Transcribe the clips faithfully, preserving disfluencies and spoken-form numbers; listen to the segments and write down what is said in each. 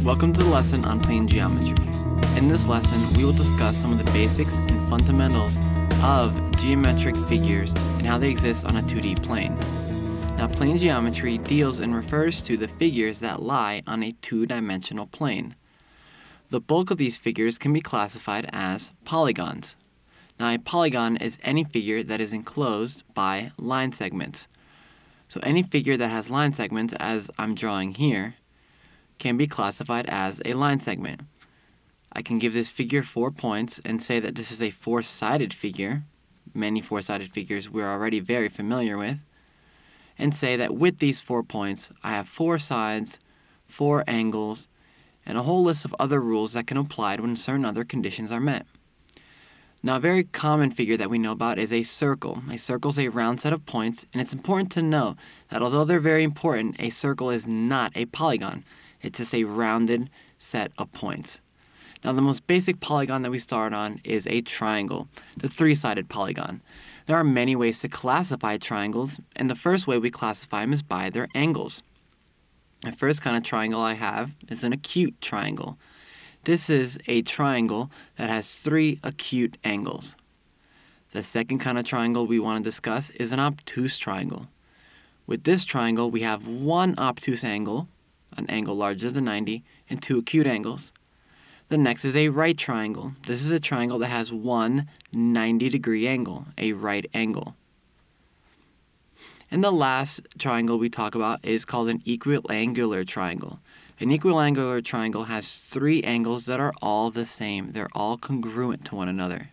Welcome to the lesson on plane geometry. In this lesson, we will discuss some of the basics and fundamentals of geometric figures and how they exist on a two D plane. Now, plane geometry deals and refers to the figures that lie on a two-dimensional plane. The bulk of these figures can be classified as polygons. Now, a polygon is any figure that is enclosed by line segments. So any figure that has line segments, as I'm drawing here, can be classified as a line segment. I can give this figure four points and say that this is a four-sided figure, many four-sided figures we're already very familiar with, and say that with these four points, I have four sides, four angles, and a whole list of other rules that can apply when certain other conditions are met. Now, a very common figure that we know about is a circle. A circle is a round set of points, and it's important to know that although they're very important, a circle is not a polygon. It's just a rounded set of points. Now, the most basic polygon that we start on is a triangle, the three-sided polygon. There are many ways to classify triangles, and the first way we classify them is by their angles. The first kind of triangle I have is an acute triangle. This is a triangle that has three acute angles. The second kind of triangle we want to discuss is an obtuse triangle. With this triangle, we have one obtuse angle, an angle larger than ninety, and two acute angles. The next is a right triangle. This is a triangle that has one ninety degree angle, a right angle. And the last triangle we talk about is called an equiangular triangle. An equiangular triangle has three angles that are all the same. They're all congruent to one another.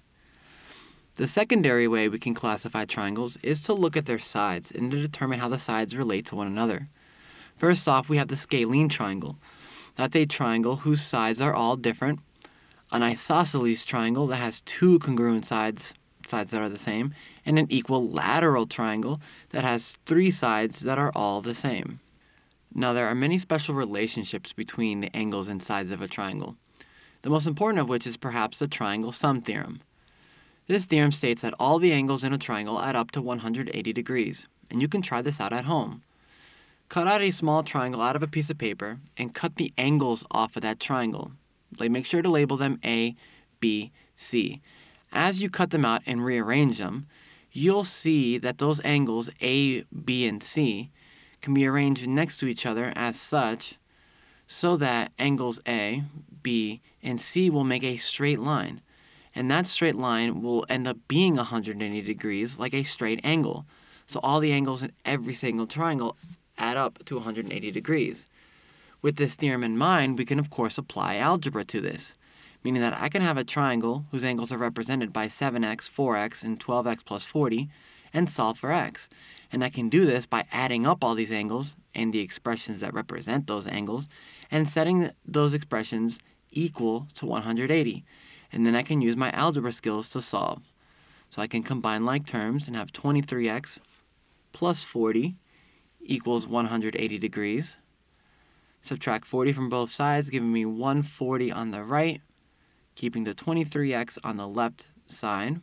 The secondary way we can classify triangles is to look at their sides and to determine how the sides relate to one another. First off, we have the scalene triangle. That's a triangle whose sides are all different. An isosceles triangle that has two congruent sides, sides that are the same, and an equilateral triangle that has three sides that are all the same. Now, there are many special relationships between the angles and sides of a triangle, the most important of which is perhaps the triangle Sum Theorem. This theorem states that all the angles in a triangle add up to one hundred eighty degrees, and you can try this out at home. Cut out a small triangle out of a piece of paper and cut the angles off of that triangle. Like, make sure to label them A, B, C. As you cut them out and rearrange them, you'll see that those angles A, B, and C can be arranged next to each other as such so that angles A, B, and C will make a straight line. And that straight line will end up being one hundred eighty degrees, like a straight angle. So all the angles in every single triangle add up to one hundred eighty degrees. With this theorem in mind, we can of course apply algebra to this, meaning that I can have a triangle whose angles are represented by seven x, four x, and twelve x plus forty, and solve for x. And I can do this by adding up all these angles and the expressions that represent those angles and setting those expressions equal to one hundred eighty. And then I can use my algebra skills to solve. So I can combine like terms and have twenty-three x plus forty equals one hundred eighty degrees. Subtract forty from both sides, giving me one hundred forty on the right, keeping the twenty-three x on the left side,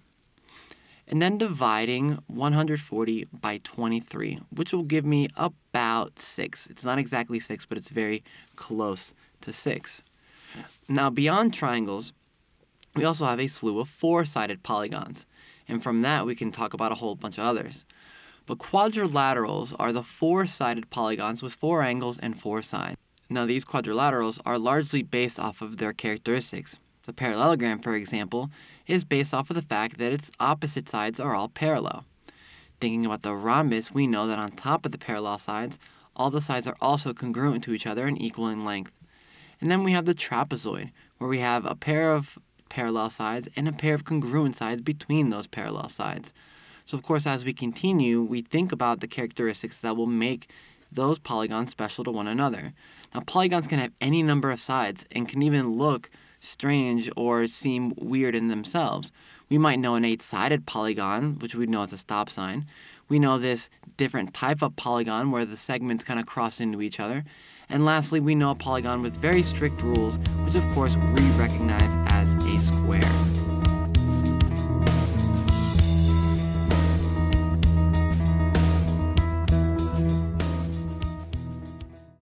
and then dividing one hundred forty by twenty-three, which will give me about six. It's not exactly six, but it's very close to six. Now, beyond triangles, we also have a slew of four-sided polygons, and from that we can talk about a whole bunch of others. But quadrilaterals are the four-sided polygons with four angles and four sides. Now, these quadrilaterals are largely based off of their characteristics. The parallelogram, for example, is based off of the fact that its opposite sides are all parallel. Thinking about the rhombus, we know that on top of the parallel sides, all the sides are also congruent to each other and equal in length. And then we have the trapezoid, where we have a pair of parallel sides and a pair of congruent sides between those parallel sides. So, of course, as we continue, we think about the characteristics that will make those polygons special to one another. Now, polygons can have any number of sides and can even look strange or seem weird in themselves. We might know an eight-sided polygon, which we know as a stop sign. We know this different type of polygon where the segments kind of cross into each other. And lastly, we know a polygon with very strict rules, which of course we recognize as a square.